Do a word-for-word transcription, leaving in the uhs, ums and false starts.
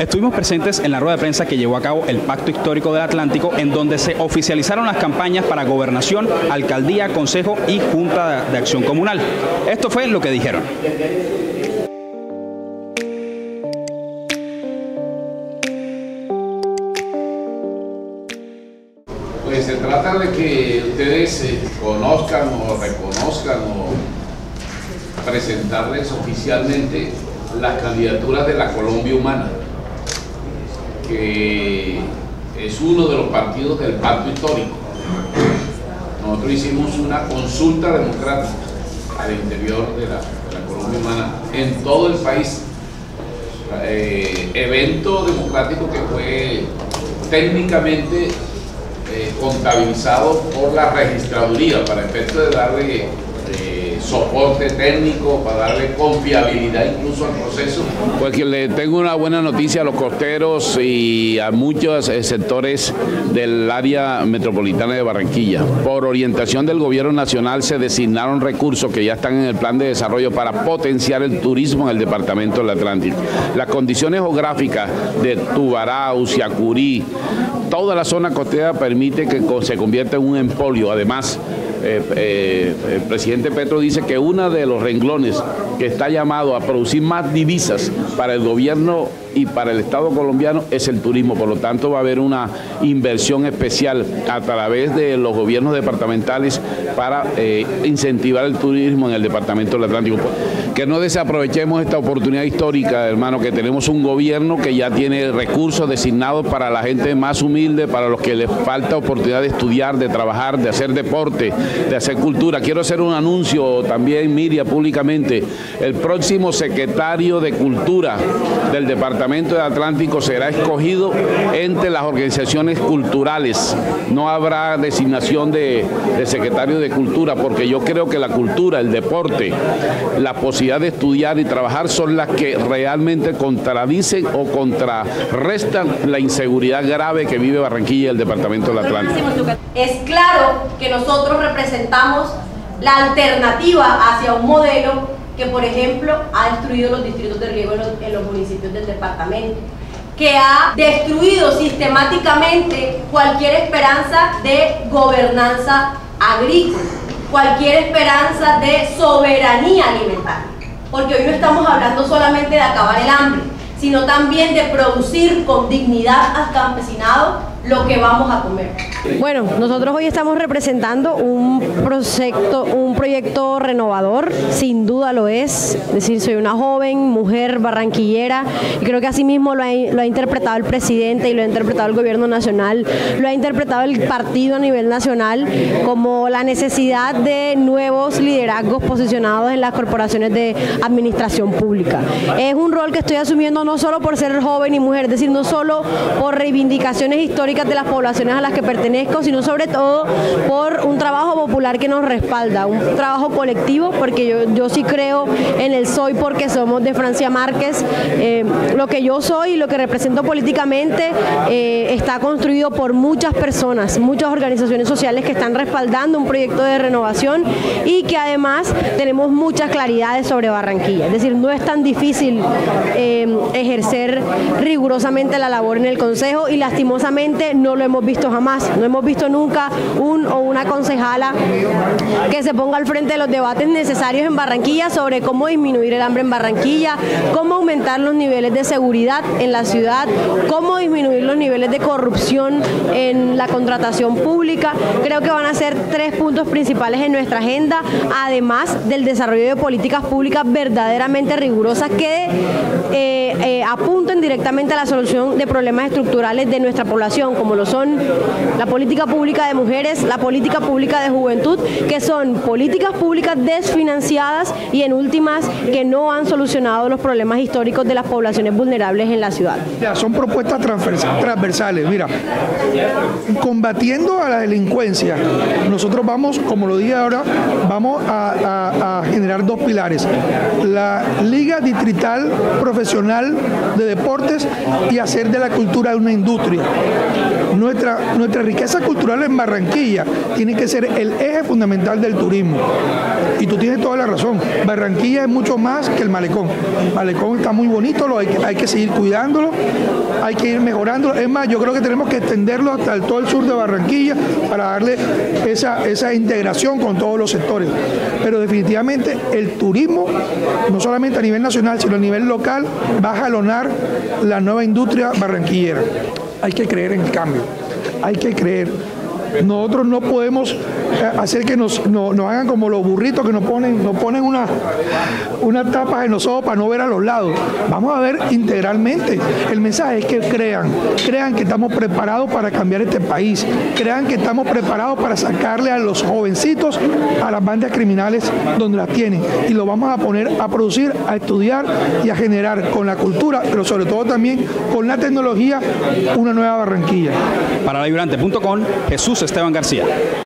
Estuvimos presentes en la rueda de prensa que llevó a cabo el Pacto Histórico del Atlántico, en donde se oficializaron las campañas para gobernación, alcaldía, consejo y junta de acción comunal. Esto fue lo que dijeron. Pues se trata de que ustedes eh, conozcan o reconozcan o presentarles oficialmente las candidaturas de la Colombia Humana, que es uno de los partidos del Pacto Histórico. Nosotros hicimos una consulta democrática al interior de la, de la Colombia Humana en todo el país, eh, evento democrático que fue técnicamente eh, contabilizado por la registraduría para efecto de darle eh, soporte técnico, para darle confiabilidad incluso al proceso. Pues que le tengo una buena noticia a los costeros y a muchos eh, sectores del área metropolitana de Barranquilla. Por orientación del gobierno nacional se designaron recursos que ya están en el plan de desarrollo para potenciar el turismo en el departamento del Atlántico. Las condiciones geográficas de Tubarão, Siacurí, toda la zona costera permite que se convierta en un empolio. Además, Eh, eh, el presidente Petro dice que uno de los renglones que está llamado a producir más divisas para el gobierno y para el Estado colombiano es el turismo. Por lo tanto, va a haber una inversión especial a través de los gobiernos departamentales para eh, incentivar el turismo en el departamento del Atlántico. Que no desaprovechemos esta oportunidad histórica, hermano, que tenemos un gobierno que ya tiene recursos designados para la gente más humilde, para los que les falta oportunidad de estudiar, de trabajar, de hacer deporte, de hacer cultura. Quiero hacer un anuncio también, Miriam, públicamente. El próximo secretario de Cultura del Departamento del Atlántico será escogido entre las organizaciones culturales. No habrá designación de, de secretario de Cultura, porque yo creo que la cultura, el deporte, la posibilidad de estudiar y trabajar son las que realmente contradicen o contrarrestan la inseguridad grave que vive Barranquilla y el Departamento del Atlántico. Es claro que nosotros representamos la alternativa hacia un modelo que, por ejemplo, ha destruido los distritos de riego en los, en los municipios del departamento, que ha destruido sistemáticamente cualquier esperanza de gobernanza agrícola, cualquier esperanza de soberanía alimentaria, porque hoy no estamos hablando solamente de acabar el hambre, sino también de producir con dignidad al campesinado lo que vamos a comer. Bueno, nosotros hoy estamos representando un proyecto, un proyecto renovador, sin duda lo es. Es decir, soy una joven mujer barranquillera y creo que así mismo lo ha, lo ha interpretado el presidente y lo ha interpretado el gobierno nacional, lo ha interpretado el partido a nivel nacional como la necesidad de nuevos liderazgos posicionados en las corporaciones de administración pública. Es un rol que estoy asumiendo no solo por ser joven y mujer, es decir, no solo por reivindicaciones históricas de las poblaciones a las que pertenezco, sino sobre todo por un trabajo popular que nos respalda, un trabajo colectivo, porque yo, yo sí creo en el soy porque somos de Francia Márquez. Eh, lo que yo soy y lo que represento políticamente eh, está construido por muchas personas, muchas organizaciones sociales que están respaldando un proyecto de renovación y que además tenemos muchas claridades sobre Barranquilla. Es decir, no es tan difícil eh, ejercer rigurosamente la labor en el Consejo y lastimosamente no lo hemos visto jamás, no hemos visto nunca un o una concejala que se ponga al frente de los debates necesarios en Barranquilla sobre cómo disminuir el hambre en Barranquilla, cómo aumentar los niveles de seguridad en la ciudad, cómo disminuir los niveles de corrupción en la contratación pública. Creo que van a ser tres puntos principales en nuestra agenda, además del desarrollo de políticas públicas verdaderamente rigurosas que eh, eh, apunten directamente a la solución de problemas estructurales de nuestra población, como lo son la política pública de mujeres, la política pública de juventud, que son políticas públicas desfinanciadas y en últimas que no han solucionado los problemas históricos de las poblaciones vulnerables en la ciudad. Ya, son propuestas transversales. Mira, combatiendo a la delincuencia, nosotros vamos, como lo dije ahora, vamos a, a, a generar dos pilares: la Liga Distrital Profesional de Deportes y hacer de la cultura una industria. Nuestra, nuestra riqueza cultural en Barranquilla tiene que ser el eje fundamental del turismo. Y tú tienes toda la razón. Barranquilla es mucho más que el malecón. El malecón está muy bonito, lo hay, que, hay que seguir cuidándolo, hay que ir mejorándolo. Es más, yo creo que tenemos que extenderlo hasta el, todo el sur de Barranquilla para darle esa, esa integración con todos los sectores. Pero definitivamente el turismo, no solamente a nivel nacional, sino a nivel local, va a jalonar la nueva industria barranquillera. Hay que creer en el cambio, hay que creer. Nosotros no podemos hacer que nos, no, nos hagan como los burritos que nos ponen, nos ponen unas una tapas en los ojos para no ver a los lados. Vamos a ver integralmente. El mensaje es que crean, crean que estamos preparados para cambiar este país, crean que estamos preparados para sacarle a los jovencitos a las bandas criminales donde las tienen, y lo vamos a poner a producir, a estudiar y a generar con la cultura, pero sobre todo también con la tecnología, una nueva Barranquilla. Para la vibrante punto com, Jesús Esteban García.